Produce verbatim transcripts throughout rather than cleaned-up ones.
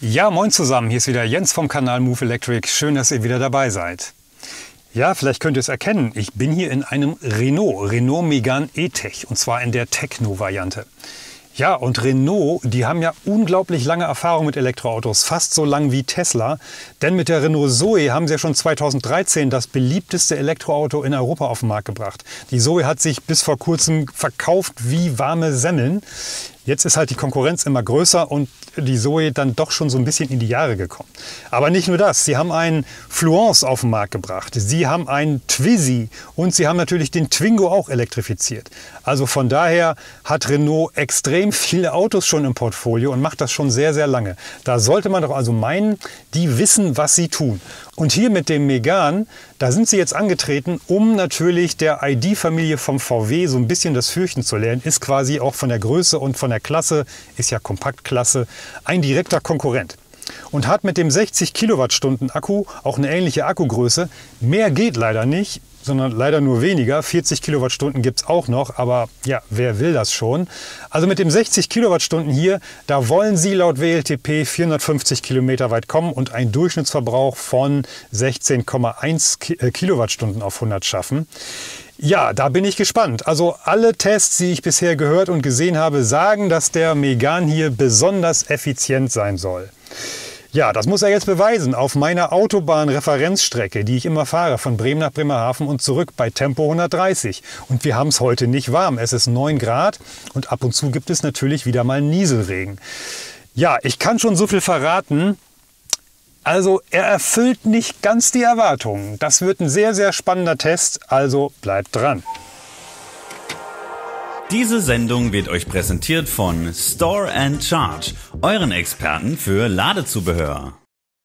Ja, moin zusammen, hier ist wieder Jens vom Kanal Move Electric. Schön, dass ihr wieder dabei seid. Ja, vielleicht könnt ihr es erkennen, ich bin hier in einem Renault, Renault Megane E-Tech, und zwar in der Techno-Variante. Ja, und Renault, die haben ja unglaublich lange Erfahrung mit Elektroautos, fast so lang wie Tesla. Denn mit der Renault Zoe haben sie ja schon zweitausenddreizehn das beliebteste Elektroauto in Europa auf den Markt gebracht. Die Zoe hat sich bis vor kurzem verkauft wie warme Semmeln. Jetzt ist halt die Konkurrenz immer größer und die Zoe dann doch schon so ein bisschen in die Jahre gekommen. Aber nicht nur das, sie haben einen Fluence auf den Markt gebracht, sie haben einen Twizy und sie haben natürlich den Twingo auch elektrifiziert. Also von daher hat Renault extrem viele Autos schon im Portfolio und macht das schon sehr, sehr lange. Da sollte man doch also meinen, die wissen, was sie tun. Und hier mit dem Megane, da sind sie jetzt angetreten, um natürlich der I D-Familie vom V W so ein bisschen das Fürchten zu lernen. Ist quasi auch von der Größe und von der Klasse, ist ja Kompaktklasse, ein direkter Konkurrent. Und hat mit dem sechzig Kilowattstunden Akku auch eine ähnliche Akkugröße. Mehr geht leider nicht, sondern leider nur weniger. vierzig Kilowattstunden gibt es auch noch, aber ja, wer will das schon? Also mit dem sechzig Kilowattstunden hier, da wollen sie laut W L T P vierhundertfünfzig Kilometer weit kommen und einen Durchschnittsverbrauch von sechzehn Komma eins Kilowattstunden auf hundert schaffen. Ja, da bin ich gespannt. Also alle Tests, die ich bisher gehört und gesehen habe, sagen, dass der Megane hier besonders effizient sein soll. Ja, das muss er jetzt beweisen auf meiner Autobahn-Referenzstrecke, die ich immer fahre, von Bremen nach Bremerhaven und zurück bei Tempo hundertdreißig. Und wir haben es heute nicht warm. Es ist neun Grad und ab und zu gibt es natürlich wieder mal Nieselregen. Ja, ich kann schon so viel verraten. Also er erfüllt nicht ganz die Erwartungen. Das wird ein sehr, sehr spannender Test, also bleibt dran. Diese Sendung wird euch präsentiert von Store and Charge, euren Experten für Ladezubehör.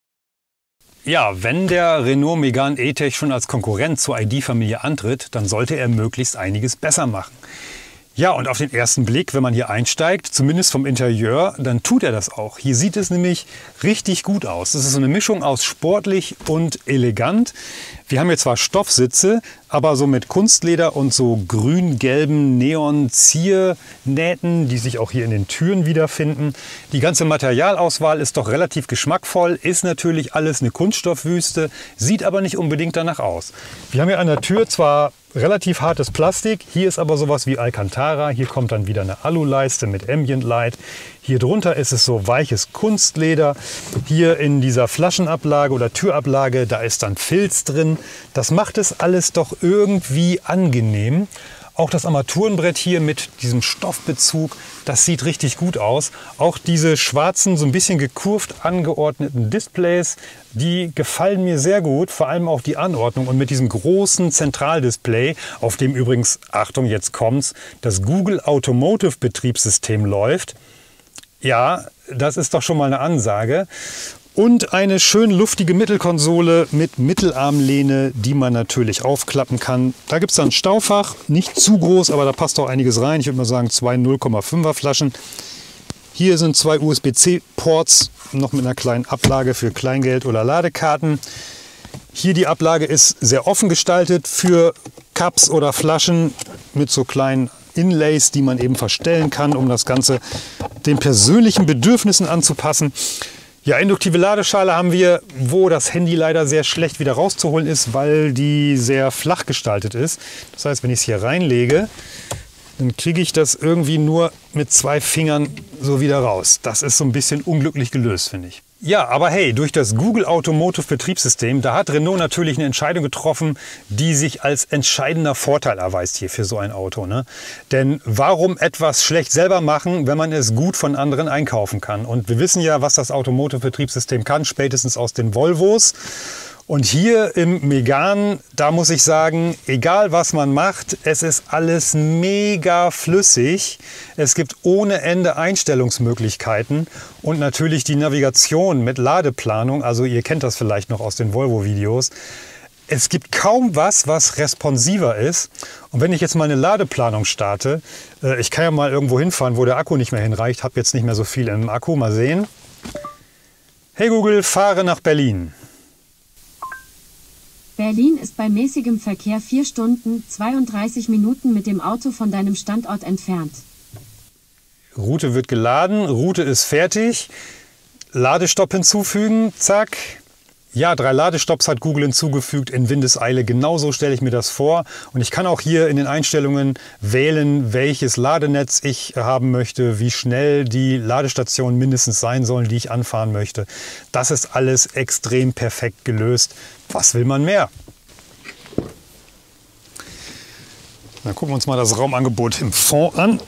Ja, wenn der Renault Megane E-Tech schon als Konkurrent zur I D-Familie antritt, dann sollte er möglichst einiges besser machen. Ja, und auf den ersten Blick, wenn man hier einsteigt, zumindest vom Interieur, dann tut er das auch. Hier sieht es nämlich richtig gut aus. Das ist so eine Mischung aus sportlich und elegant. Wir haben hier zwar Stoffsitze, aber so mit Kunstleder und so grün-gelben Neon-Ziernähten, die sich auch hier in den Türen wiederfinden. Die ganze Materialauswahl ist doch relativ geschmackvoll, ist natürlich alles eine Kunststoffwüste, sieht aber nicht unbedingt danach aus. Wir haben hier an der Tür zwar relativ hartes Plastik, hier ist aber sowas wie Alcantara, hier kommt dann wieder eine Aluleiste mit Ambient Light. Hier drunter ist es so weiches Kunstleder. Hier in dieser Flaschenablage oder Türablage, da ist dann Filz drin. Das macht es alles doch irgendwie angenehm. Auch das Armaturenbrett hier mit diesem Stoffbezug, das sieht richtig gut aus. Auch diese schwarzen, so ein bisschen gekurvt angeordneten Displays, die gefallen mir sehr gut. Vor allem auch die Anordnung und mit diesem großen Zentraldisplay, auf dem übrigens, Achtung, jetzt kommt's, das Google Automotive Betriebssystem läuft. Ja, das ist doch schon mal eine Ansage. Und eine schön luftige Mittelkonsole mit Mittelarmlehne, die man natürlich aufklappen kann. Da gibt es dann ein Staufach, nicht zu groß, aber da passt auch einiges rein. Ich würde mal sagen zwei null Komma fünfer Flaschen. Hier sind zwei U S B C Ports, noch mit einer kleinen Ablage für Kleingeld oder Ladekarten. Hier die Ablage ist sehr offen gestaltet für Cups oder Flaschen mit so kleinen Inlays, die man eben verstellen kann, um das Ganze den persönlichen Bedürfnissen anzupassen. Ja, induktive Ladeschale haben wir, wo das Handy leider sehr schlecht wieder rauszuholen ist, weil die sehr flach gestaltet ist. Das heißt, wenn ich es hier reinlege, dann kriege ich das irgendwie nur mit zwei Fingern so wieder raus. Das ist so ein bisschen unglücklich gelöst, finde ich. Ja, aber hey, durch das Google Automotive Betriebssystem, da hat Renault natürlich eine Entscheidung getroffen, die sich als entscheidender Vorteil erweist hier für so ein Auto, ne? Denn warum etwas schlecht selber machen, wenn man es gut von anderen einkaufen kann? Und wir wissen ja, was das Automotive Betriebssystem kann, spätestens aus den Volvos. Und hier im Megane, da muss ich sagen, egal was man macht, es ist alles mega flüssig. Es gibt ohne Ende Einstellungsmöglichkeiten und natürlich die Navigation mit Ladeplanung. Also ihr kennt das vielleicht noch aus den Volvo-Videos. Es gibt kaum was, was responsiver ist. Und wenn ich jetzt mal eine Ladeplanung starte, äh, ich kann ja mal irgendwo hinfahren, wo der Akku nicht mehr hinreicht, habe jetzt nicht mehr so viel im Akku, mal sehen. Hey Google, fahre nach Berlin. Berlin ist bei mäßigem Verkehr vier Stunden, zweiunddreißig Minuten mit dem Auto von deinem Standort entfernt. Route wird geladen, Route ist fertig. Ladestopp hinzufügen, zack. Ja, drei Ladestopps hat Google hinzugefügt in Windeseile. Genauso stelle ich mir das vor. Und ich kann auch hier in den Einstellungen wählen, welches Ladenetz ich haben möchte, wie schnell die Ladestationen mindestens sein sollen, die ich anfahren möchte. Das ist alles extrem perfekt gelöst. Was will man mehr? Dann gucken wir uns mal das Raumangebot im Fond an.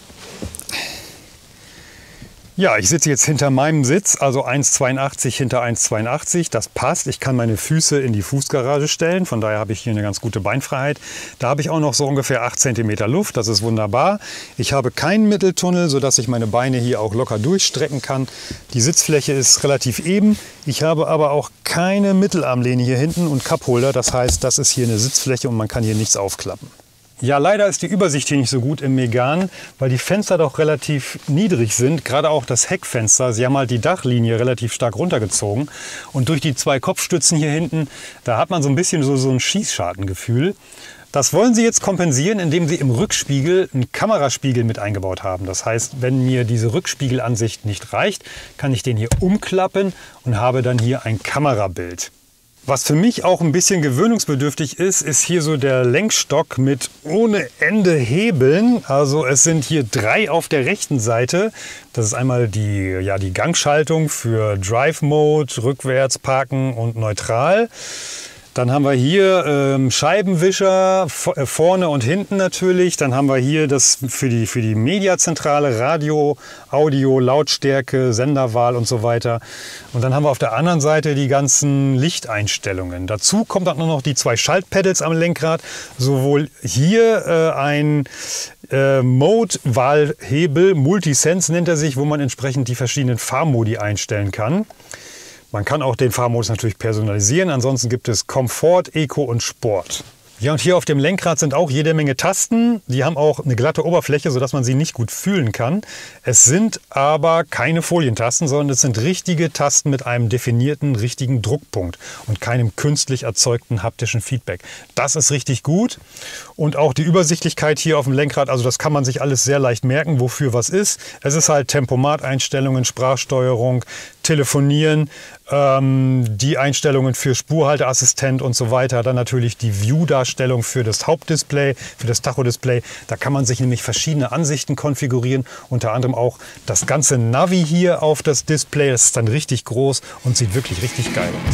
Ja, ich sitze jetzt hinter meinem Sitz, also eins Komma zweiundachtzig hinter eins Komma zweiundachtzig. Das passt. Ich kann meine Füße in die Fußgarage stellen. Von daher habe ich hier eine ganz gute Beinfreiheit. Da habe ich auch noch so ungefähr acht Zentimeter Luft. Das ist wunderbar. Ich habe keinen Mitteltunnel, sodass ich meine Beine hier auch locker durchstrecken kann. Die Sitzfläche ist relativ eben. Ich habe aber auch keine Mittelarmlehne hier hinten und Cupholder. Das heißt, das ist hier eine Sitzfläche und man kann hier nichts aufklappen. Ja, leider ist die Übersicht hier nicht so gut im Megane, weil die Fenster doch relativ niedrig sind. Gerade auch das Heckfenster. Sie haben halt die Dachlinie relativ stark runtergezogen. Und durch die zwei Kopfstützen hier hinten, da hat man so ein bisschen so, so ein Schießschartengefühl. Das wollen sie jetzt kompensieren, indem sie im Rückspiegel einen Kameraspiegel mit eingebaut haben. Das heißt, wenn mir diese Rückspiegelansicht nicht reicht, kann ich den hier umklappen und habe dann hier ein Kamerabild. Was für mich auch ein bisschen gewöhnungsbedürftig ist, ist hier so der Lenkstock mit ohne Ende Hebeln. Also es sind hier drei auf der rechten Seite. Das ist einmal die, ja, die Gangschaltung für Drive Mode, rückwärts, parken und neutral. Dann haben wir hier ähm, Scheibenwischer, äh, vorne und hinten natürlich. Dann haben wir hier das für die, für die Mediazentrale, Radio, Audio, Lautstärke, Senderwahl und so weiter. Und dann haben wir auf der anderen Seite die ganzen Lichteinstellungen. Dazu kommt dann nur noch die zwei Schaltpedals am Lenkrad. Sowohl hier äh, ein äh, Mode-Wahlhebel, Multisense nennt er sich, wo man entsprechend die verschiedenen Fahrmodi einstellen kann. Man kann auch den Fahrmodus natürlich personalisieren. Ansonsten gibt es Komfort, Eco und Sport. Ja, und hier auf dem Lenkrad sind auch jede Menge Tasten. Die haben auch eine glatte Oberfläche, sodass man sie nicht gut fühlen kann. Es sind aber keine Folientasten, sondern es sind richtige Tasten mit einem definierten, richtigen Druckpunkt und keinem künstlich erzeugten haptischen Feedback. Das ist richtig gut. Und auch die Übersichtlichkeit hier auf dem Lenkrad, also das kann man sich alles sehr leicht merken, wofür was ist. Es ist halt Tempomat-Einstellungen, Sprachsteuerung, Telefonieren, ähm, die Einstellungen für Spurhalteassistent und so weiter. Dann natürlich die View-Darstellung für das Hauptdisplay, für das Tachodisplay. Da kann man sich nämlich verschiedene Ansichten konfigurieren. Unter anderem auch das ganze Navi hier auf das Display. Das ist dann richtig groß und sieht wirklich richtig geil aus.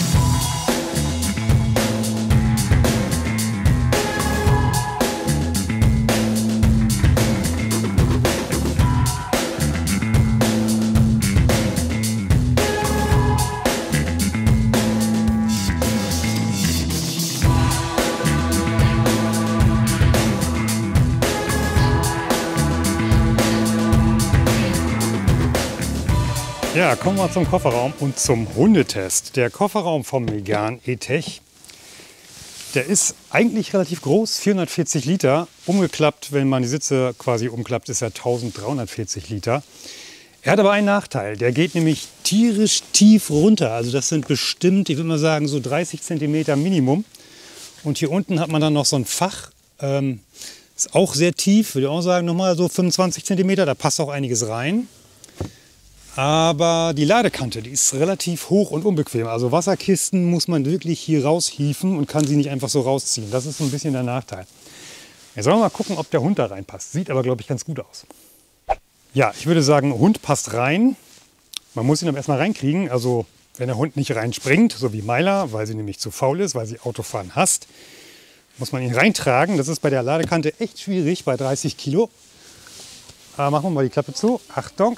Ja, kommen wir zum Kofferraum und zum Hundetest. Der Kofferraum vom Megane E-Tech, der ist eigentlich relativ groß, vierhundertvierzig Liter. Umgeklappt, wenn man die Sitze quasi umklappt, ist er dreizehnhundertvierzig Liter. Er hat aber einen Nachteil, der geht nämlich tierisch tief runter. Also das sind bestimmt, ich würde mal sagen, so dreißig Zentimeter Minimum. Und hier unten hat man dann noch so ein Fach, ähm, ist auch sehr tief, würde ich auch sagen, nochmal so fünfundzwanzig Zentimeter, da passt auch einiges rein. Aber die Ladekante, die ist relativ hoch und unbequem. Also Wasserkisten muss man wirklich hier raushieven und kann sie nicht einfach so rausziehen. Das ist so ein bisschen der Nachteil. Jetzt sollen wir mal gucken, ob der Hund da reinpasst. Sieht aber, glaube ich, ganz gut aus. Ja, ich würde sagen, Hund passt rein. Man muss ihn aber erstmal reinkriegen. Also wenn der Hund nicht reinspringt, so wie Myla, weil sie nämlich zu faul ist, weil sie Autofahren hasst, muss man ihn reintragen. Das ist bei der Ladekante echt schwierig, bei dreißig Kilo. Aber machen wir mal die Klappe zu. Achtung!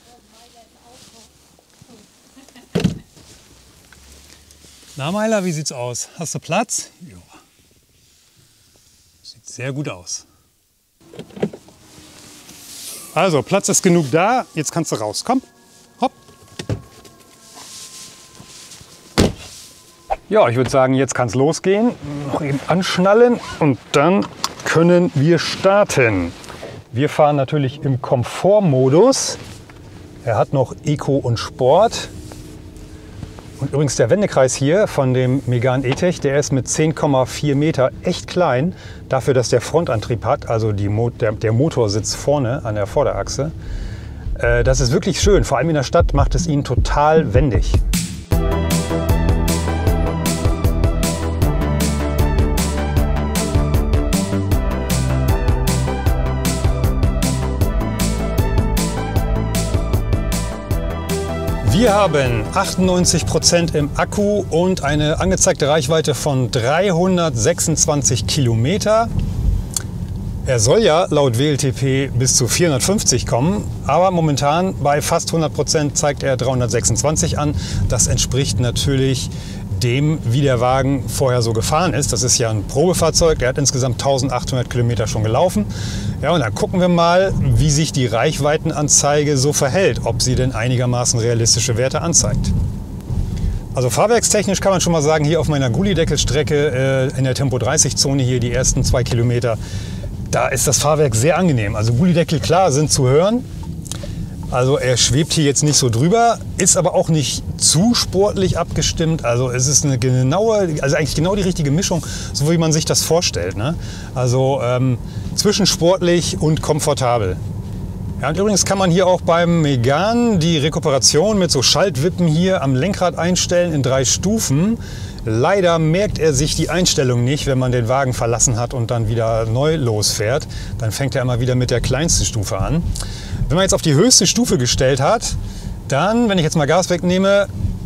Na Myla, wie sieht's aus? Hast du Platz? Ja. Sieht sehr gut aus. Also, Platz ist genug da. Jetzt kannst du raus. Komm, hopp. Ja, ich würde sagen, jetzt kann es losgehen. Noch eben anschnallen und dann können wir starten. Wir fahren natürlich im Komfortmodus. Er hat noch Eco und Sport. Und übrigens der Wendekreis hier von dem Megane E-Tech, der ist mit zehn Komma vier Meter echt klein. Dafür, dass der Frontantrieb hat, also die Mo der, der Motor sitzt vorne an der Vorderachse. Äh, das ist wirklich schön. Vor allem in der Stadt macht es ihn total wendig. Wir haben achtundneunzig Prozent im Akku und eine angezeigte Reichweite von dreihundertsechsundzwanzig Kilometer. Er soll ja laut W L T P bis zu vierhundertfünfzig kommen, aber momentan bei fast hundert Prozent zeigt er dreihundertsechsundzwanzig an. Das entspricht natürlich dem, wie der Wagen vorher so gefahren ist. Das ist ja ein Probefahrzeug, der hat insgesamt eintausendachthundert Kilometer schon gelaufen. Ja, und dann gucken wir mal, wie sich die Reichweitenanzeige so verhält, ob sie denn einigermaßen realistische Werte anzeigt. Also fahrwerkstechnisch kann man schon mal sagen, hier auf meiner Gullydeckelstrecke äh, in der Tempo dreißig Zone hier die ersten zwei Kilometer, da ist das Fahrwerk sehr angenehm. Also Gullydeckel, klar, sind zu hören. Also er schwebt hier jetzt nicht so drüber, ist aber auch nicht zu sportlich abgestimmt. Also es ist eine genaue, also eigentlich genau die richtige Mischung, so wie man sich das vorstellt, ne? Also ähm, zwischen sportlich und komfortabel. Ja, und übrigens kann man hier auch beim Megane die Rekuperation mit so Schaltwippen hier am Lenkrad einstellen in drei Stufen. Leider merkt er sich die Einstellung nicht, wenn man den Wagen verlassen hat und dann wieder neu losfährt. Dann fängt er immer wieder mit der kleinsten Stufe an. Wenn man jetzt auf die höchste Stufe gestellt hat, dann, wenn ich jetzt mal Gas wegnehme,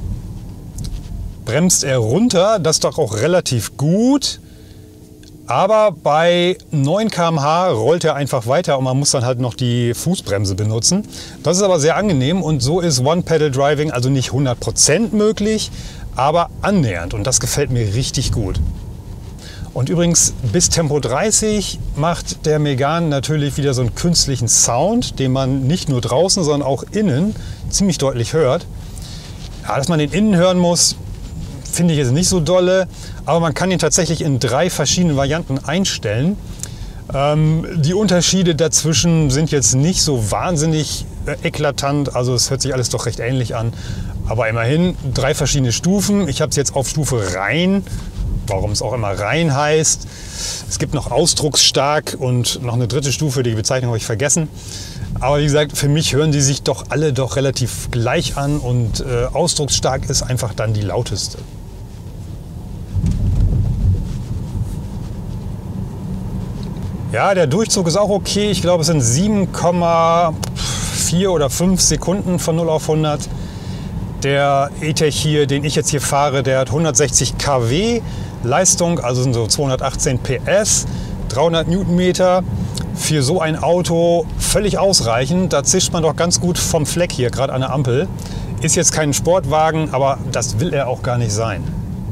bremst er runter. Das ist doch auch relativ gut. Aber bei neun Kilometer pro Stunde rollt er einfach weiter und man muss dann halt noch die Fußbremse benutzen. Das ist aber sehr angenehm und so ist One-Pedal-Driving also nicht hundert Prozent möglich, aber annähernd und das gefällt mir richtig gut. Und übrigens, bis Tempo dreißig macht der Megane natürlich wieder so einen künstlichen Sound, den man nicht nur draußen, sondern auch innen ziemlich deutlich hört. Ja, dass man den innen hören muss, finde ich jetzt nicht so dolle, aber man kann ihn tatsächlich in drei verschiedenen Varianten einstellen. Ähm, die Unterschiede dazwischen sind jetzt nicht so wahnsinnig äh, eklatant, also es hört sich alles doch recht ähnlich an. Aber immerhin drei verschiedene Stufen. Ich habe es jetzt auf Stufe rein. Warum es auch immer rein heißt. Es gibt noch ausdrucksstark und noch eine dritte Stufe, die Bezeichnung habe ich vergessen. Aber wie gesagt, für mich hören die sich doch alle doch relativ gleich an und äh, ausdrucksstark ist einfach dann die lauteste. Ja, der Durchzug ist auch okay. Ich glaube, es sind sieben Komma vier oder fünf Sekunden von null auf hundert. Der E-Tech hier, den ich jetzt hier fahre, der hat hundertsechzig Kilowatt Leistung, also sind so zweihundertachtzehn P S, dreihundert Newtonmeter. Für so ein Auto völlig ausreichend. Da zischt man doch ganz gut vom Fleck hier, gerade an der Ampel. Ist jetzt kein Sportwagen, aber das will er auch gar nicht sein.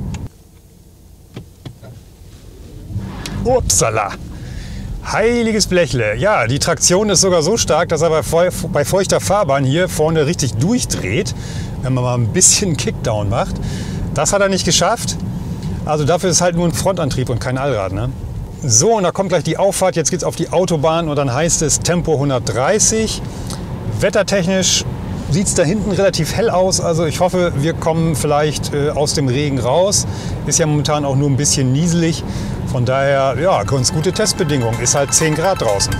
Upsala! Heiliges Blechle. Ja, die Traktion ist sogar so stark, dass er bei, feu bei feuchter Fahrbahn hier vorne richtig durchdreht, wenn man mal ein bisschen Kickdown macht. Das hat er nicht geschafft. Also dafür ist halt nur ein Frontantrieb und kein Allrad, ne? So, und da kommt gleich die Auffahrt. Jetzt geht es auf die Autobahn und dann heißt es Tempo hundertdreißig. Wettertechnisch sieht es da hinten relativ hell aus. Also ich hoffe, wir kommen vielleicht äh, aus dem Regen raus. Ist ja momentan auch nur ein bisschen nieselig. Von daher, ja, ganz gute Testbedingungen. Ist halt zehn Grad draußen.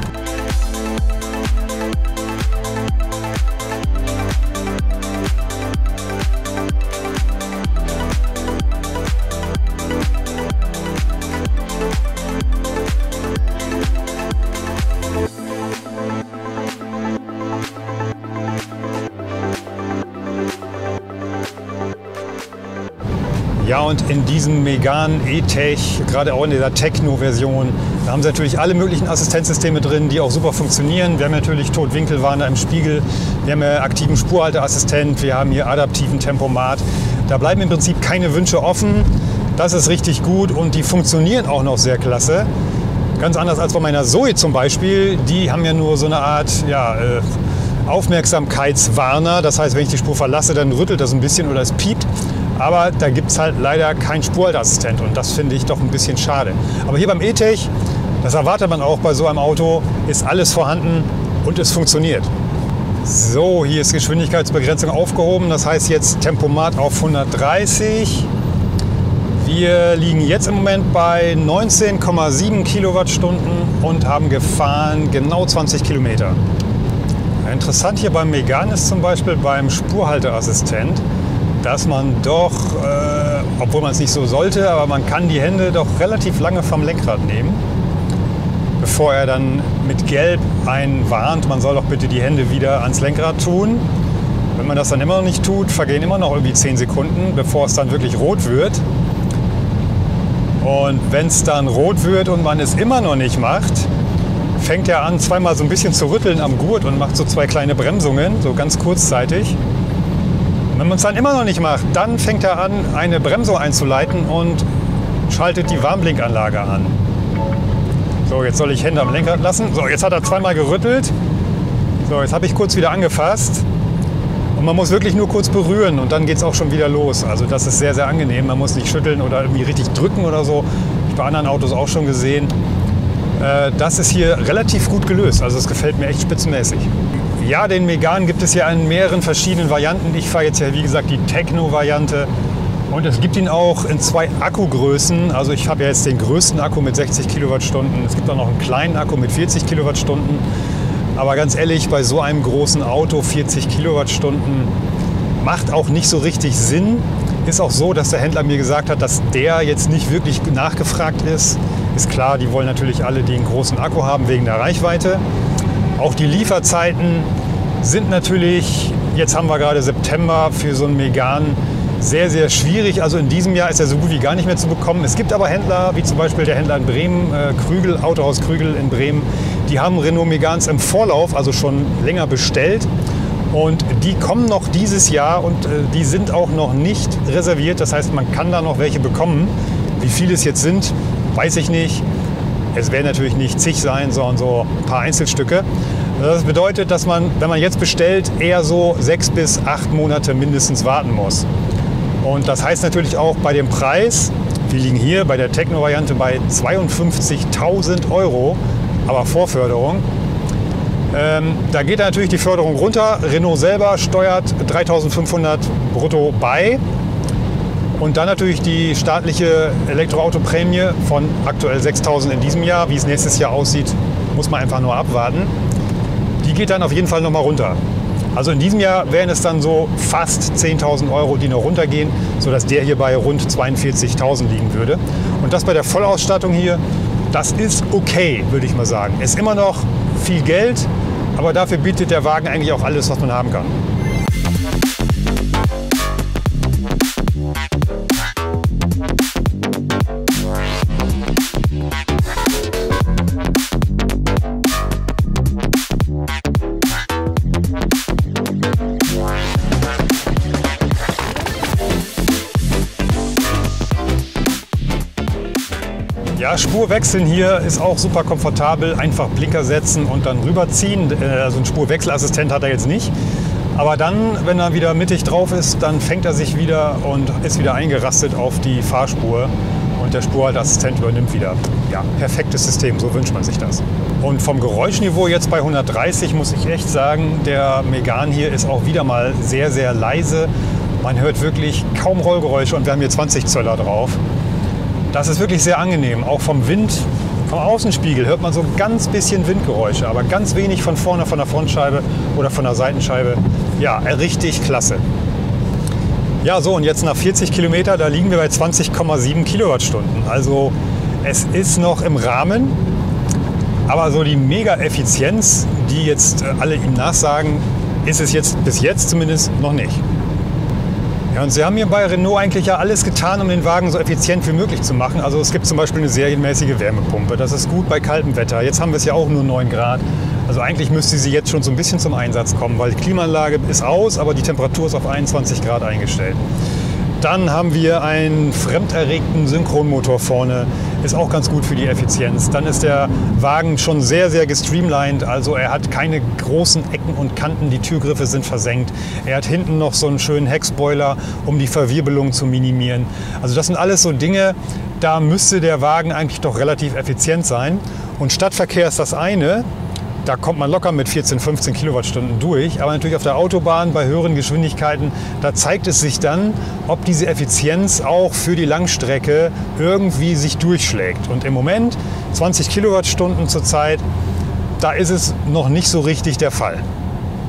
Ja, und in diesem Megane E-Tech, gerade auch in dieser Techno-Version, da haben sie natürlich alle möglichen Assistenzsysteme drin, die auch super funktionieren. Wir haben natürlich Totwinkelwarner im Spiegel, wir haben ja aktiven Spurhalteassistent, wir haben hier adaptiven Tempomat. Da bleiben im Prinzip keine Wünsche offen. Das ist richtig gut und die funktionieren auch noch sehr klasse. Ganz anders als bei meiner Zoe zum Beispiel. Die haben ja nur so eine Art ja, äh, Aufmerksamkeitswarner. Das heißt, wenn ich die Spur verlasse, dann rüttelt das ein bisschen oder es piept. Aber da gibt es halt leider keinen Spurhalteassistent und das finde ich doch ein bisschen schade. Aber hier beim E-Tech, das erwartet man auch bei so einem Auto, ist alles vorhanden und es funktioniert. So, hier ist Geschwindigkeitsbegrenzung aufgehoben. Das heißt jetzt Tempomat auf hundertdreißig. Wir liegen jetzt im Moment bei neunzehn Komma sieben Kilowattstunden und haben gefahren genau zwanzig Kilometer. Interessant hier beim Megane ist zum Beispiel beim Spurhalteassistent, dass man doch, äh, obwohl man es nicht so sollte, aber man kann die Hände doch relativ lange vom Lenkrad nehmen, bevor er dann mit Gelb einen warnt, man soll doch bitte die Hände wieder ans Lenkrad tun. Wenn man das dann immer noch nicht tut, vergehen immer noch irgendwie zehn Sekunden, bevor es dann wirklich rot wird. Und wenn es dann rot wird und man es immer noch nicht macht, fängt er an, zweimal so ein bisschen zu rütteln am Gurt und macht so zwei kleine Bremsungen, so ganz kurzzeitig. Und wenn man es dann immer noch nicht macht, dann fängt er an, eine Bremsung einzuleiten und schaltet die Warnblinkanlage an. So, jetzt soll ich Hände am Lenkrad lassen. So, jetzt hat er zweimal gerüttelt. So, jetzt habe ich kurz wieder angefasst. Und man muss wirklich nur kurz berühren und dann geht es auch schon wieder los. Also das ist sehr, sehr angenehm. Man muss nicht schütteln oder irgendwie richtig drücken oder so. Habe ich bei anderen Autos auch schon gesehen. Das ist hier relativ gut gelöst. Also es gefällt mir echt spitzenmäßig. Ja, den Megane gibt es ja in mehreren verschiedenen Varianten. Ich fahre jetzt ja, wie gesagt, die Techno-Variante. Und es gibt ihn auch in zwei Akkugrößen. Also ich habe ja jetzt den größten Akku mit sechzig Kilowattstunden. Es gibt auch noch einen kleinen Akku mit vierzig Kilowattstunden. Aber ganz ehrlich, bei so einem großen Auto vierzig Kilowattstunden macht auch nicht so richtig Sinn. Ist auch so, dass der Händler mir gesagt hat, dass der jetzt nicht wirklich nachgefragt ist. Ist klar, die wollen natürlich alle den großen Akku haben wegen der Reichweite. Auch die Lieferzeiten sind natürlich, jetzt haben wir gerade September, für so einen Megane sehr, sehr schwierig. Also in diesem Jahr ist er so gut wie gar nicht mehr zu bekommen. Es gibt aber Händler, wie zum Beispiel der Händler in Bremen, äh, Krügel, Autohaus Krügel in Bremen, die haben Renault Meganes im Vorlauf, also schon länger bestellt. Und die kommen noch dieses Jahr und äh, die sind auch noch nicht reserviert. Das heißt, man kann da noch welche bekommen. Wie viele es jetzt sind, weiß ich nicht. Es werden natürlich nicht zig sein, sondern so ein paar Einzelstücke. Das bedeutet, dass man, wenn man jetzt bestellt, eher so sechs bis acht Monate mindestens warten muss. Und das heißt natürlich auch bei dem Preis, wir liegen hier bei der Techno-Variante bei zweiundfünfzigtausend Euro, aber Vorförderung. Ähm, da geht natürlich die Förderung runter. Renault selber steuert dreitausendfünfhundert brutto bei. Und dann natürlich die staatliche Elektroautoprämie von aktuell sechstausend in diesem Jahr. Wie es nächstes Jahr aussieht, muss man einfach nur abwarten. Die geht dann auf jeden Fall nochmal runter. Also in diesem Jahr wären es dann so fast zehntausend Euro, die noch runtergehen, sodass der hier bei rund zweiundvierzigtausend liegen würde. Und das bei der Vollausstattung hier, das ist okay, würde ich mal sagen. Ist immer noch viel Geld, aber dafür bietet der Wagen eigentlich auch alles, was man haben kann. Ja, Spurwechseln hier ist auch super komfortabel. Einfach Blinker setzen und dann rüberziehen. Also einen Spurwechselassistent hat er jetzt nicht. Aber dann, wenn er wieder mittig drauf ist, dann fängt er sich wieder und ist wieder eingerastet auf die Fahrspur. Und der Spurhalteassistent übernimmt wieder. Ja, perfektes System, so wünscht man sich das. Und vom Geräuschniveau jetzt bei hundertdreißig muss ich echt sagen, der Megane hier ist auch wieder mal sehr, sehr leise. Man hört wirklich kaum Rollgeräusche und wir haben hier zwanzig Zöller drauf. Das ist wirklich sehr angenehm. Auch vom Wind, vom Außenspiegel hört man so ganz bisschen Windgeräusche, aber ganz wenig von vorne, von der Frontscheibe oder von der Seitenscheibe. Ja, richtig klasse. Ja, so und jetzt nach vierzig Kilometer, da liegen wir bei zwanzig Komma sieben Kilowattstunden. Also es ist noch im Rahmen, aber so die Mega-Effizienz, die jetzt alle ihm nachsagen, ist es jetzt bis jetzt zumindest noch nicht. Ja, und sie haben hier bei Renault eigentlich ja alles getan, um den Wagen so effizient wie möglich zu machen. Also es gibt zum Beispiel eine serienmäßige Wärmepumpe. Das ist gut bei kaltem Wetter. Jetzt haben wir es ja auch nur neun Grad. Also eigentlich müsste sie jetzt schon so ein bisschen zum Einsatz kommen, weil die Klimaanlage ist aus, aber die Temperatur ist auf einundzwanzig Grad eingestellt. Dann haben wir einen fremderregten Synchronmotor vorne. Ist auch ganz gut für die Effizienz. Dann ist der Wagen schon sehr, sehr gestreamlined. Also er hat keine großen Ecken und Kanten. Die Türgriffe sind versenkt. Er hat hinten noch so einen schönen Heckspoiler, um die Verwirbelung zu minimieren. Also das sind alles so Dinge, da müsste der Wagen eigentlich doch relativ effizient sein. Und Stadtverkehr ist das eine. Da kommt man locker mit vierzehn, fünfzehn Kilowattstunden durch. Aber natürlich auf der Autobahn bei höheren Geschwindigkeiten, da zeigt es sich dann, ob diese Effizienz auch für die Langstrecke irgendwie sich durchschlägt. Und im Moment, zwanzig Kilowattstunden zurzeit, da ist es noch nicht so richtig der Fall.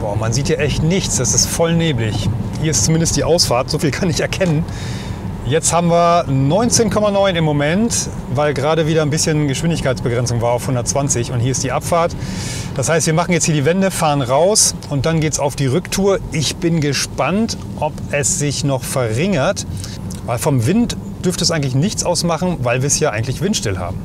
Boah, man sieht hier echt nichts, das ist voll neblig. Hier ist zumindest die Ausfahrt, so viel kann ich erkennen. Jetzt haben wir neunzehn Komma neun im Moment, weil gerade wieder ein bisschen Geschwindigkeitsbegrenzung war auf hundertzwanzig und hier ist die Abfahrt. Das heißt, wir machen jetzt hier die Wende, fahren raus und dann geht es auf die Rücktour. Ich bin gespannt, ob es sich noch verringert, weil vom Wind dürfte es eigentlich nichts ausmachen, weil wir es ja eigentlich windstill haben.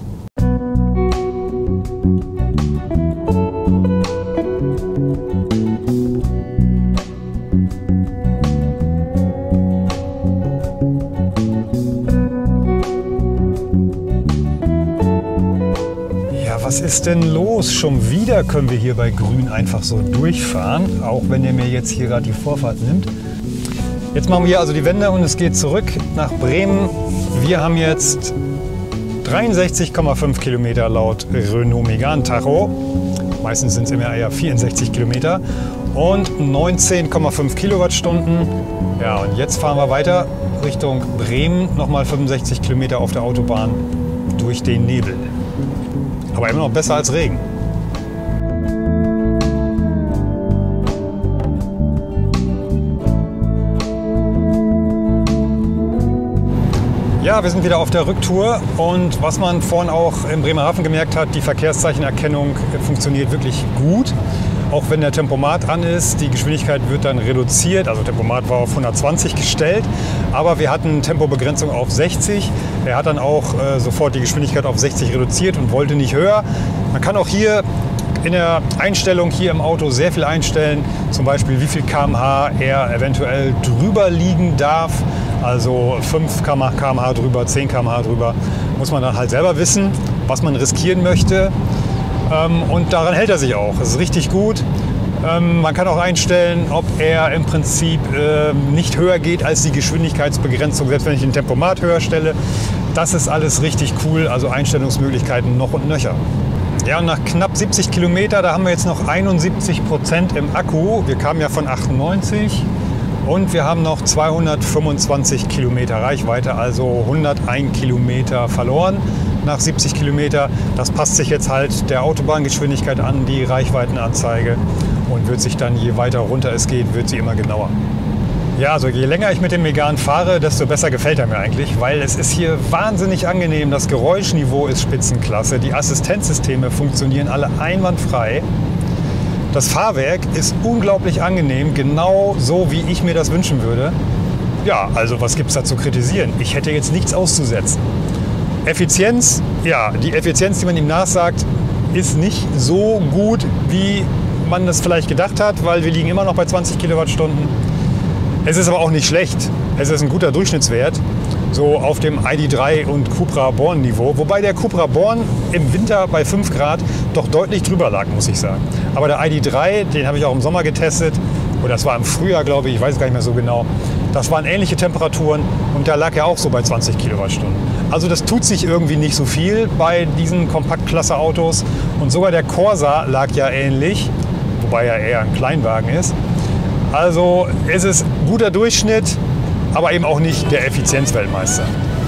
Was ist denn los? Schon wieder können wir hier bei Grün einfach so durchfahren, auch wenn der mir jetzt hier gerade die Vorfahrt nimmt. Jetzt machen wir hier also die Wende und es geht zurück nach Bremen. Wir haben jetzt dreiundsechzig Komma fünf Kilometer laut Renault Megane Tacho. Meistens sind es immer eher vierundsechzig Kilometer und neunzehn Komma fünf Kilowattstunden. Ja, und jetzt fahren wir weiter Richtung Bremen, nochmal fünfundsechzig Kilometer auf der Autobahn durch den Nebel. Aber immer noch besser als Regen. Ja, wir sind wieder auf der Rücktour und was man vorhin auch im Bremerhaven gemerkt hat, die Verkehrszeichenerkennung funktioniert wirklich gut. Auch wenn der Tempomat an ist, die Geschwindigkeit wird dann reduziert. Also Tempomat war auf hundertzwanzig gestellt, aber wir hatten Tempobegrenzung auf sechzig. Er hat dann auch äh, sofort die Geschwindigkeit auf sechzig reduziert und wollte nicht höher. Man kann auch hier in der Einstellung hier im Auto sehr viel einstellen. Zum Beispiel wie viel Kilometer pro Stunde er eventuell drüber liegen darf. Also fünf Kilometer pro Stunde drüber, zehn Kilometer pro Stunde drüber. Muss man dann halt selber wissen, was man riskieren möchte. Und daran hält er sich auch. Das ist richtig gut. Man kann auch einstellen, ob er im Prinzip nicht höher geht als die Geschwindigkeitsbegrenzung, selbst wenn ich den Tempomat höher stelle. Das ist alles richtig cool, also Einstellungsmöglichkeiten noch und nöcher. Ja, und nach knapp siebzig Kilometer, da haben wir jetzt noch einundsiebzig Prozent im Akku. Wir kamen ja von achtundneunzig und wir haben noch zweihundertfünfundzwanzig Kilometer Reichweite, also hundertein Kilometer verloren. Nach siebzig Kilometer, das passt sich jetzt halt der Autobahngeschwindigkeit an, die Reichweitenanzeige und wird sich dann, je weiter runter es geht, wird sie immer genauer. Ja, also je länger ich mit dem Megane fahre, desto besser gefällt er mir eigentlich, weil es ist hier wahnsinnig angenehm, das Geräuschniveau ist Spitzenklasse, die Assistenzsysteme funktionieren alle einwandfrei. Das Fahrwerk ist unglaublich angenehm, genau so wie ich mir das wünschen würde. Ja, also was gibt es da zu kritisieren? Ich hätte jetzt nichts auszusetzen. Effizienz, ja, die Effizienz, die man ihm nachsagt, ist nicht so gut, wie man das vielleicht gedacht hat, weil wir liegen immer noch bei zwanzig Kilowattstunden. Es ist aber auch nicht schlecht. Es ist ein guter Durchschnittswert, so auf dem I D drei und Cupra Born Niveau. Wobei der Cupra Born im Winter bei fünf Grad doch deutlich drüber lag, muss ich sagen. Aber der I D drei, den habe ich auch im Sommer getestet, oder das war im Frühjahr, glaube ich, ich weiß gar nicht mehr so genau. Das waren ähnliche Temperaturen und da lag er auch so bei zwanzig Kilowattstunden. Also das tut sich irgendwie nicht so viel bei diesen Kompaktklasse-Autos. Und sogar der Corsa lag ja ähnlich, wobei er eher ein Kleinwagen ist. Also es ist guter Durchschnitt, aber eben auch nicht der Effizienzweltmeister.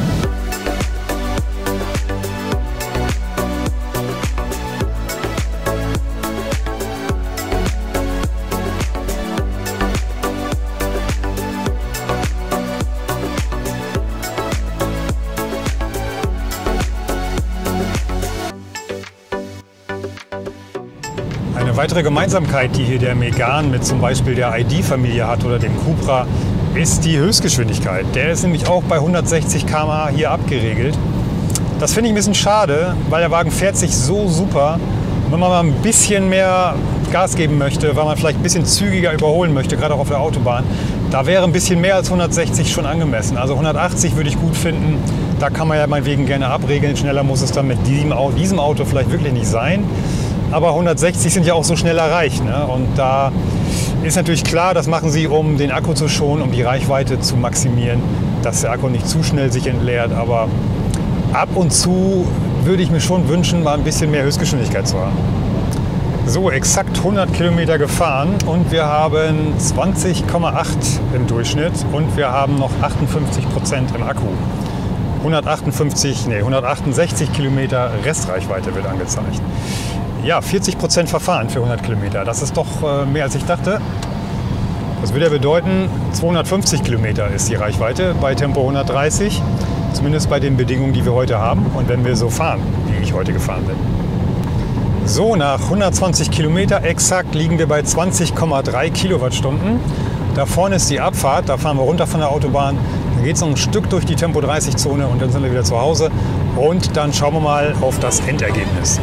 Eine weitere Gemeinsamkeit, die hier der Megane mit zum Beispiel der I D-Familie hat oder dem Cupra, ist die Höchstgeschwindigkeit. Der ist nämlich auch bei hundertsechzig Kilometer pro Stunde hier abgeregelt. Das finde ich ein bisschen schade, weil der Wagen fährt sich so super. Wenn man mal ein bisschen mehr Gas geben möchte, weil man vielleicht ein bisschen zügiger überholen möchte, gerade auch auf der Autobahn, da wäre ein bisschen mehr als hundertsechzig schon angemessen. Also hundertachtzig würde ich gut finden. Da kann man ja meinetwegen gerne abregeln. Schneller muss es dann mit diesem Auto, diesem Auto vielleicht wirklich nicht sein. Aber hundertsechzig sind ja auch so schnell erreicht. Ne? Und da ist natürlich klar, das machen sie, um den Akku zu schonen, um die Reichweite zu maximieren, dass der Akku nicht zu schnell sich entleert. Aber ab und zu würde ich mir schon wünschen, mal ein bisschen mehr Höchstgeschwindigkeit zu haben. So, exakt hundert Kilometer gefahren und wir haben zwanzig Komma acht im Durchschnitt und wir haben noch achtundfünfzig Prozent im Akku. hundertachtundfünfzig, nee, hundertachtundsechzig Kilometer Restreichweite wird angezeigt. Ja, vierzig Prozent verfahren für hundert Kilometer. Das ist doch äh, mehr als ich dachte. Das würde ja bedeuten, zweihundertfünfzig Kilometer ist die Reichweite bei Tempo hundertdreißig. Zumindest bei den Bedingungen, die wir heute haben und wenn wir so fahren, wie ich heute gefahren bin. So, nach hundertzwanzig Kilometer exakt liegen wir bei zwanzig Komma drei Kilowattstunden. Da vorne ist die Abfahrt, da fahren wir runter von der Autobahn. Dann geht es noch ein Stück durch die Tempo dreißig Zone und dann sind wir wieder zu Hause. Und dann schauen wir mal auf das Endergebnis.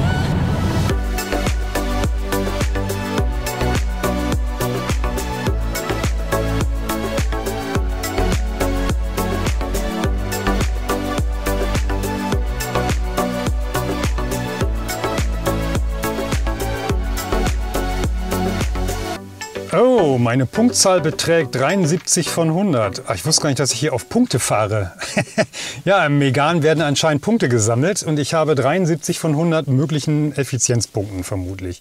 Oh, meine Punktzahl beträgt dreiundsiebzig von hundert. Ach, ich wusste gar nicht, dass ich hier auf Punkte fahre. Ja, im Megane werden anscheinend Punkte gesammelt und ich habe dreiundsiebzig von hundert möglichen Effizienzpunkten vermutlich.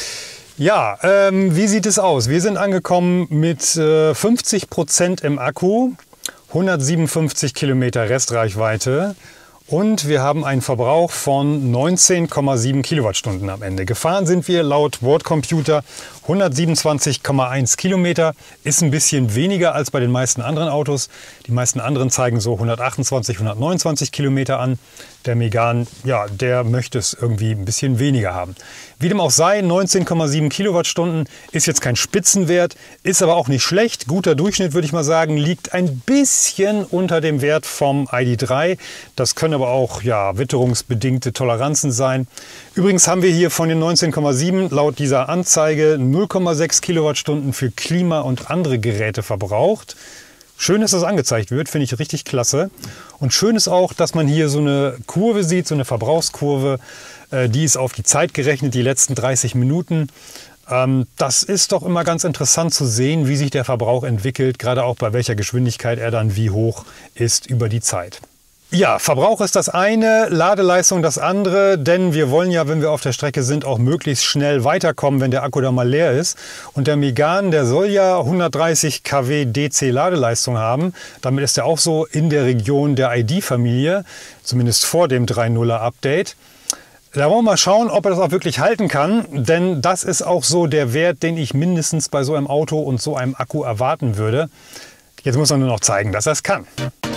Ja, ähm, wie sieht es aus? Wir sind angekommen mit äh, fünfzig Prozent im Akku, hundertsiebenundfünfzig Kilometer Restreichweite. Und wir haben einen Verbrauch von neunzehn Komma sieben Kilowattstunden am Ende. Gefahren sind wir laut Bordcomputer hundertsiebenundzwanzig Komma eins Kilometer. Ist ein bisschen weniger als bei den meisten anderen Autos. Die meisten anderen zeigen so hundertachtundzwanzig, hundertneunundzwanzig Kilometer an. Der Megane, ja, der möchte es irgendwie ein bisschen weniger haben. Wie dem auch sei, neunzehn Komma sieben Kilowattstunden ist jetzt kein Spitzenwert, ist aber auch nicht schlecht. Guter Durchschnitt, würde ich mal sagen, liegt ein bisschen unter dem Wert vom I D drei. Das können aber auch ja, witterungsbedingte Toleranzen sein. Übrigens haben wir hier von den neunzehn Komma sieben laut dieser Anzeige null Komma sechs Kilowattstunden für Klima und andere Geräte verbraucht. Schön, dass das angezeigt wird, finde ich richtig klasse. Und schön ist auch, dass man hier so eine Kurve sieht, so eine Verbrauchskurve. Äh, die ist auf die Zeit gerechnet, die letzten dreißig Minuten. Ähm, das ist doch immer ganz interessant zu sehen, wie sich der Verbrauch entwickelt, gerade auch bei welcher Geschwindigkeit er dann wie hoch ist über die Zeit. Ja, Verbrauch ist das eine, Ladeleistung das andere, denn wir wollen ja, wenn wir auf der Strecke sind, auch möglichst schnell weiterkommen, wenn der Akku dann mal leer ist. Und der Megane, der soll ja hundertdreißig Kilowatt D C Ladeleistung haben. Damit ist er auch so in der Region der I D-Familie, zumindest vor dem drei Punkt null Update. Da wollen wir mal schauen, ob er das auch wirklich halten kann, denn das ist auch so der Wert, den ich mindestens bei so einem Auto und so einem Akku erwarten würde. Jetzt muss er nur noch zeigen, dass er es kann.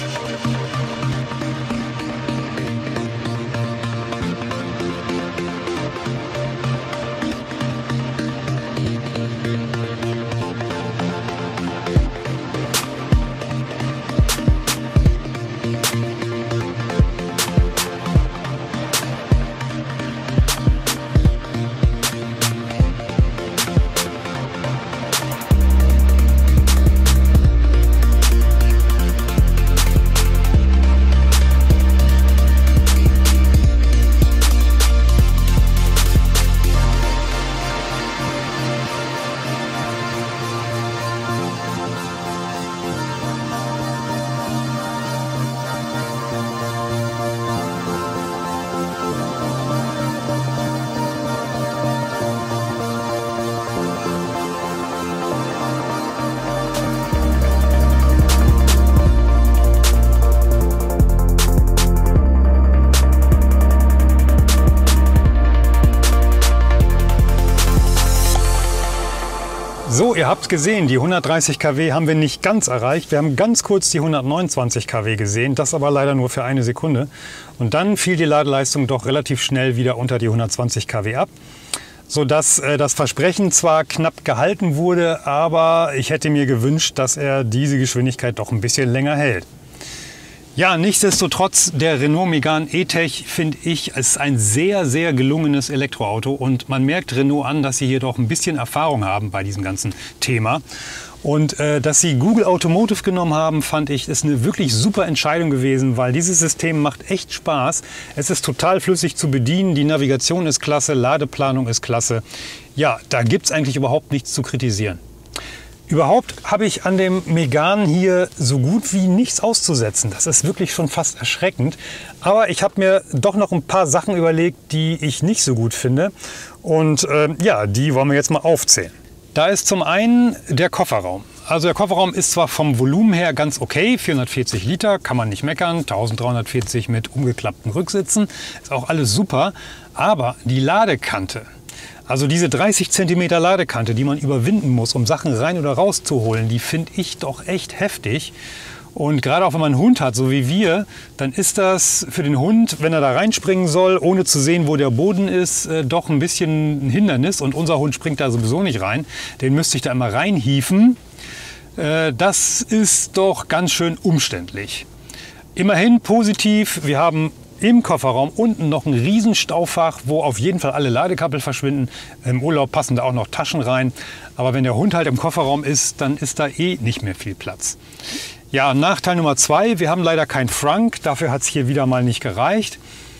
So, ihr habt gesehen, die hundertdreißig Kilowatt haben wir nicht ganz erreicht. Wir haben ganz kurz die hundertneunundzwanzig Kilowatt gesehen, das aber leider nur für eine Sekunde. Und dann fiel die Ladeleistung doch relativ schnell wieder unter die hundertzwanzig Kilowatt ab, sodass äh, das Versprechen zwar knapp gehalten wurde, aber ich hätte mir gewünscht, dass er diese Geschwindigkeit doch ein bisschen länger hält. Ja, nichtsdestotrotz, der Renault Megane E-Tech, finde ich, ist ein sehr, sehr gelungenes Elektroauto. Und man merkt Renault an, dass sie hier doch ein bisschen Erfahrung haben bei diesem ganzen Thema. Und äh, dass sie Google Automotive genommen haben, fand ich, ist eine wirklich super Entscheidung gewesen, weil dieses System macht echt Spaß. Es ist total flüssig zu bedienen, die Navigation ist klasse, Ladeplanung ist klasse. Ja, da gibt es eigentlich überhaupt nichts zu kritisieren. Überhaupt habe ich an dem Megane hier so gut wie nichts auszusetzen. Das ist wirklich schon fast erschreckend. Aber ich habe mir doch noch ein paar Sachen überlegt, die ich nicht so gut finde. Und äh, ja, die wollen wir jetzt mal aufzählen. Da ist zum einen der Kofferraum. Also der Kofferraum ist zwar vom Volumen her ganz okay, vierhundertvierzig Liter, kann man nicht meckern, eintausenddreihundertvierzig mit umgeklappten Rücksitzen, ist auch alles super. Aber die Ladekante, Also diese dreißig Zentimeter Ladekante, die man überwinden muss, um Sachen rein oder raus zu holen, die finde ich doch echt heftig. Und gerade auch wenn man einen Hund hat, so wie wir, dann ist das für den Hund, wenn er da reinspringen soll, ohne zu sehen, wo der Boden ist, äh, doch ein bisschen ein Hindernis. Und unser Hund springt da sowieso nicht rein. Den müsste ich da immer reinhieven. Äh, das ist doch ganz schön umständlich. Immerhin positiv, wir haben im Kofferraum unten noch ein riesen Staufach, wo auf jeden Fall alle Ladekabel verschwinden. Im Urlaub passen da auch noch Taschen rein. Aber wenn der Hund halt im Kofferraum ist, dann ist da eh nicht mehr viel Platz. Ja, Nachteil Nummer zwei, wir haben leider keinen Frank. Dafür hat es hier wieder mal nicht gereicht.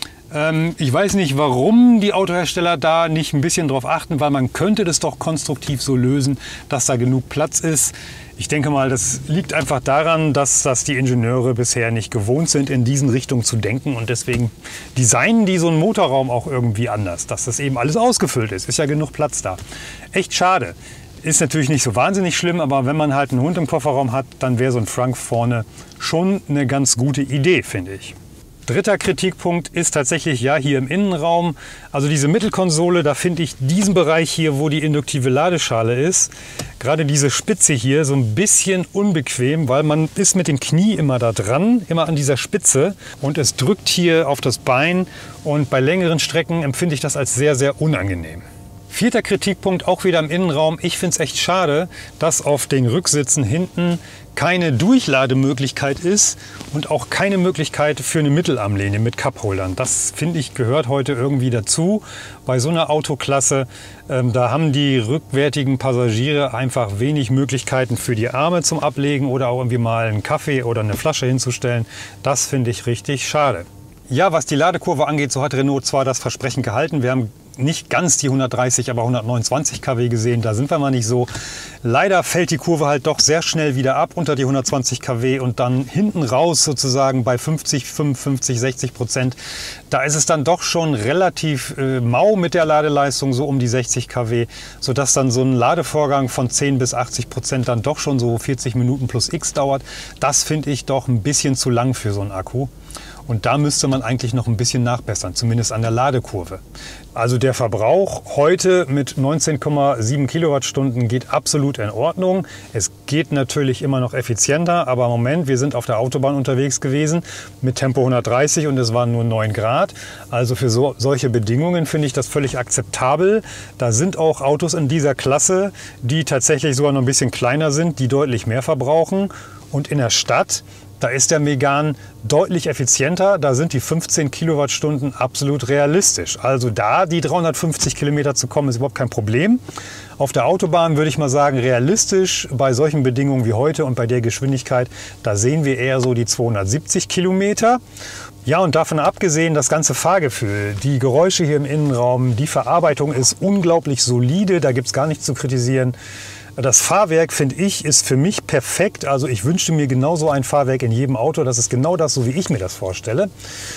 Ähm, ich weiß nicht, warum die Autohersteller da nicht ein bisschen drauf achten, weil man könnte das doch konstruktiv so lösen, dass da genug Platz ist. Ich denke mal, das liegt einfach daran, dass das die Ingenieure bisher nicht gewohnt sind, in diesen Richtungen zu denken. Und deswegen designen die so einen Motorraum auch irgendwie anders, dass das eben alles ausgefüllt ist. Ist ja genug Platz da. Echt schade. Ist natürlich nicht so wahnsinnig schlimm, aber wenn man halt einen Hund im Kofferraum hat, dann wäre so ein Frank vorne schon eine ganz gute Idee, finde ich. Dritter Kritikpunkt ist tatsächlich ja hier im Innenraum. Also diese Mittelkonsole, da finde ich diesen Bereich hier, wo die induktive Ladeschale ist, gerade diese Spitze hier so ein bisschen unbequem, weil man ist mit dem Knie immer da dran, immer an dieser Spitze und es drückt hier auf das Bein und bei längeren Strecken empfinde ich das als sehr, sehr unangenehm. Vierter Kritikpunkt, auch wieder im Innenraum. Ich finde es echt schade, dass auf den Rücksitzen hinten keine Durchlademöglichkeit ist und auch keine Möglichkeit für eine Mittelarmlehne mit Cupholdern. Das, finde ich, gehört heute irgendwie dazu. Bei so einer Autoklasse, ähm, da haben die rückwärtigen Passagiere einfach wenig Möglichkeiten für die Arme zum Ablegen oder auch irgendwie mal einen Kaffee oder eine Flasche hinzustellen. Das finde ich richtig schade. Ja, was die Ladekurve angeht, so hat Renault zwar das Versprechen gehalten. Wir haben nicht ganz die hundertdreißig, aber hundertneunundzwanzig Kilowatt gesehen. Da sind wir mal nicht so. Leider fällt die Kurve halt doch sehr schnell wieder ab unter die hundertzwanzig Kilowatt und dann hinten raus sozusagen bei fünfzig, fünfundfünfzig, sechzig Prozent. Da ist es dann doch schon relativ äh, mau mit der Ladeleistung, so um die sechzig Kilowatt, sodass dann so ein Ladevorgang von zehn bis achtzig Prozent dann doch schon so vierzig Minuten plus X dauert. Das finde ich doch ein bisschen zu lang für so einen Akku. Und da müsste man eigentlich noch ein bisschen nachbessern, zumindest an der Ladekurve. Also der Verbrauch heute mit neunzehn Komma sieben Kilowattstunden geht absolut in Ordnung. Es geht natürlich immer noch effizienter, aber im Moment, wir sind auf der Autobahn unterwegs gewesen mit Tempo hundertdreißig und es waren nur neun Grad. Also für so, solche Bedingungen finde ich das völlig akzeptabel. Da sind auch Autos in dieser Klasse, die tatsächlich sogar noch ein bisschen kleiner sind, die deutlich mehr verbrauchen. Und in der Stadt, da ist der Megane deutlich effizienter, da sind die fünfzehn Kilowattstunden absolut realistisch. Also da die dreihundertfünfzig Kilometer zu kommen, ist überhaupt kein Problem. Auf der Autobahn würde ich mal sagen, realistisch bei solchen Bedingungen wie heute und bei der Geschwindigkeit, da sehen wir eher so die zweihundertsiebzig Kilometer. Ja, und davon abgesehen, das ganze Fahrgefühl, die Geräusche hier im Innenraum, die Verarbeitung ist unglaublich solide, da gibt es gar nichts zu kritisieren. Das Fahrwerk, finde ich, ist für mich perfekt. Also ich wünschte mir genauso ein Fahrwerk in jedem Auto. Das ist genau das, so wie ich mir das vorstelle.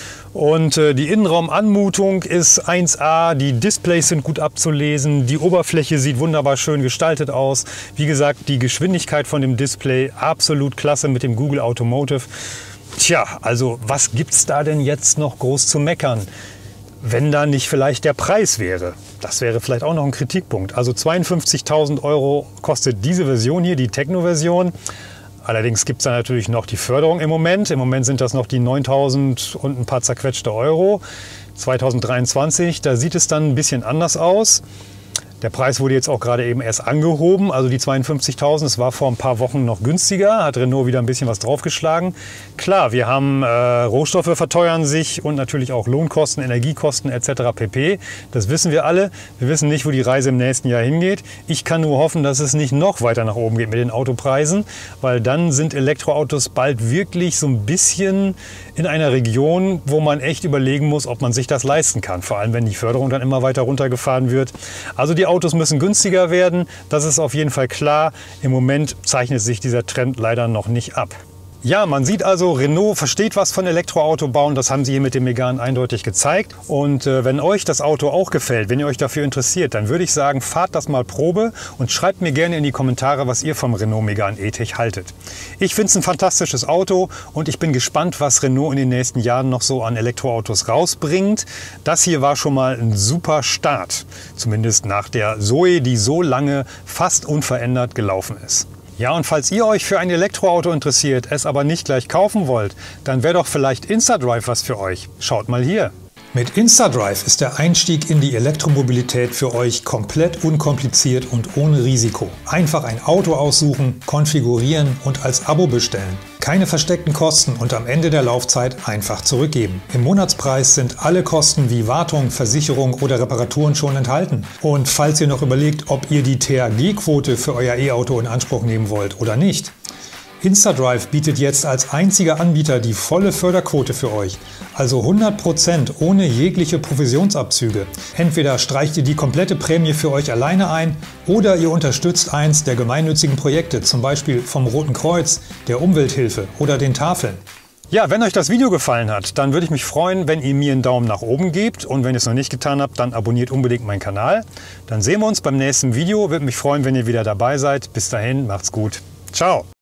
Und äh, die Innenraumanmutung ist eins A, die Displays sind gut abzulesen, die Oberfläche sieht wunderbar schön gestaltet aus. Wie gesagt, die Geschwindigkeit von dem Display absolut klasse mit dem Google Automotive. Tja, also was gibt's da denn jetzt noch groß zu meckern? Wenn da nicht vielleicht der Preis wäre. Das wäre vielleicht auch noch ein Kritikpunkt. Also zweiundfünfzigtausend Euro kostet diese Version hier, die Techno-Version. Allerdings gibt es da natürlich noch die Förderung im Moment. Im Moment sind das noch die neuntausend und ein paar zerquetschte Euro. zweitausenddreiundzwanzig, da sieht es dann ein bisschen anders aus. Der Preis wurde jetzt auch gerade eben erst angehoben, also die zweiundfünfzigtausend, es war vor ein paar Wochen noch günstiger, hat Renault wieder ein bisschen was draufgeschlagen. Klar, wir haben äh, Rohstoffe verteuern sich und natürlich auch Lohnkosten, Energiekosten et cetera pp. Das wissen wir alle. Wir wissen nicht, wo die Reise im nächsten Jahr hingeht. Ich kann nur hoffen, dass es nicht noch weiter nach oben geht mit den Autopreisen, weil dann sind Elektroautos bald wirklich so ein bisschen in einer Region, wo man echt überlegen muss, ob man sich das leisten kann. Vor allem, wenn die Förderung dann immer weiter runtergefahren wird. Also die Autos müssen günstiger werden, das ist auf jeden Fall klar. Im Moment zeichnet sich dieser Trend leider noch nicht ab. Ja, man sieht also, Renault versteht was von Elektroauto bauen. Das haben sie hier mit dem Megane eindeutig gezeigt. Und äh, wenn euch das Auto auch gefällt, wenn ihr euch dafür interessiert, dann würde ich sagen, fahrt das mal Probe und schreibt mir gerne in die Kommentare, was ihr vom Renault Megane E-Tech haltet. Ich finde es ein fantastisches Auto und ich bin gespannt, was Renault in den nächsten Jahren noch so an Elektroautos rausbringt. Das hier war schon mal ein super Start, zumindest nach der Zoe, die so lange fast unverändert gelaufen ist. Ja, und falls ihr euch für ein Elektroauto interessiert, es aber nicht gleich kaufen wollt, dann wäre doch vielleicht InstaDrive was für euch. Schaut mal hier. Mit InstaDrive ist der Einstieg in die Elektromobilität für euch komplett unkompliziert und ohne Risiko. Einfach ein Auto aussuchen, konfigurieren und als Abo bestellen. Keine versteckten Kosten und am Ende der Laufzeit einfach zurückgeben. Im Monatspreis sind alle Kosten wie Wartung, Versicherung oder Reparaturen schon enthalten. Und falls ihr noch überlegt, ob ihr die T H G-Quote für euer E-Auto in Anspruch nehmen wollt oder nicht, InstaDrive bietet jetzt als einziger Anbieter die volle Förderquote für euch, also hundert Prozent ohne jegliche Provisionsabzüge. Entweder streicht ihr die komplette Prämie für euch alleine ein oder ihr unterstützt eins der gemeinnützigen Projekte, zum Beispiel vom Roten Kreuz, der Umwelthilfe oder den Tafeln. Ja, wenn euch das Video gefallen hat, dann würde ich mich freuen, wenn ihr mir einen Daumen nach oben gebt und wenn ihr es noch nicht getan habt, dann abonniert unbedingt meinen Kanal. Dann sehen wir uns beim nächsten Video. Würde mich freuen, wenn ihr wieder dabei seid. Bis dahin, macht's gut. Ciao!